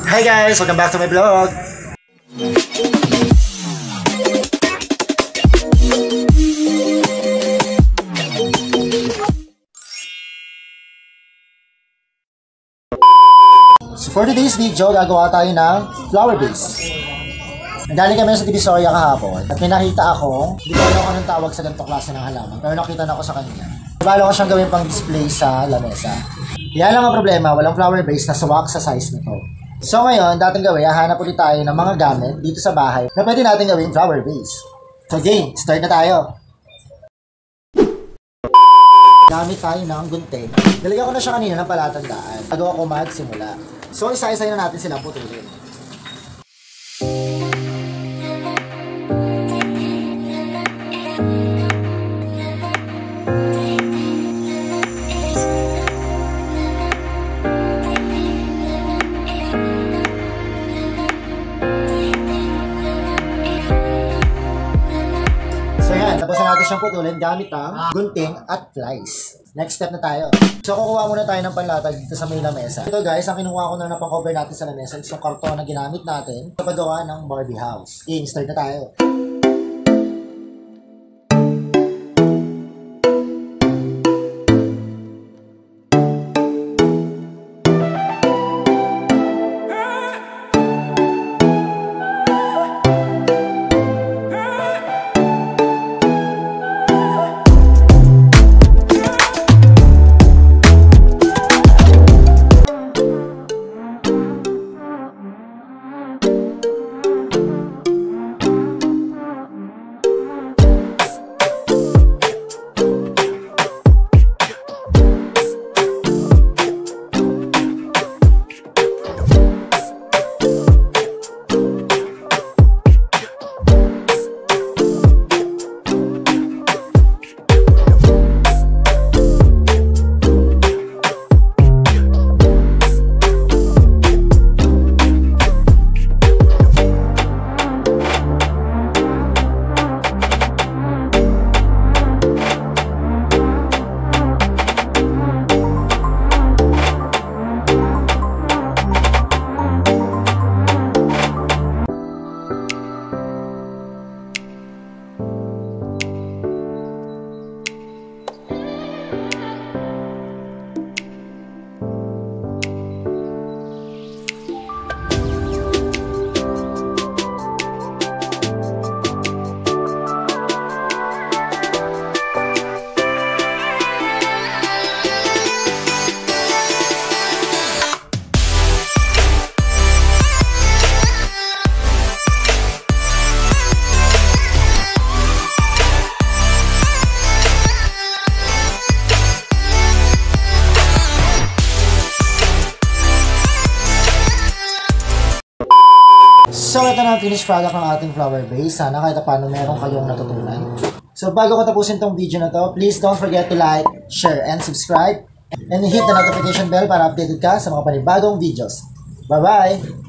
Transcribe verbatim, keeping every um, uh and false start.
Hi guys! Welcome back to my vlog! So for today's video, gagawa tayo ng flower vase. Nagaling kami sa Divisoria kahapon at may nakita ako, hindi ko alam kung anong tawag sa ganitong klase ng halaman, pero nakita na ako sa kanya. Balo ko siyang gawin pang display sa lamesa. Kaya lang ang problema, walang flower vase na suwak sa size nito. So ngayon, dating gawin, hahanap ulit tayo ng mga gamit dito sa bahay na pwede natin gawin flower vase. So game, start na tayo! Gamit tayo ng gunting. Nalagyan ko na siya kanina ng palatandaan bago ako magsimula. So isa-isa na natin silang putulin. So yan, tapos na natin siyang putulin gamit ang gunting at flies. Next step na tayo. So kukuha muna tayo ng panlatag dito sa may lamesa. Ito guys, ang kinuha ko na napang-cover natin sa lamesa is yung karton na ginamit natin sa paggawa ng Barbie house. Okay, start na tayo. So ito na ang finished product ng ating flower vase. Sana kahit paano meron kayong natutunan. So bago ko tapusin tong video na to, please don't forget to like, share, and subscribe. And hit the notification bell para updated ka sa mga panibagong videos. Bye-bye!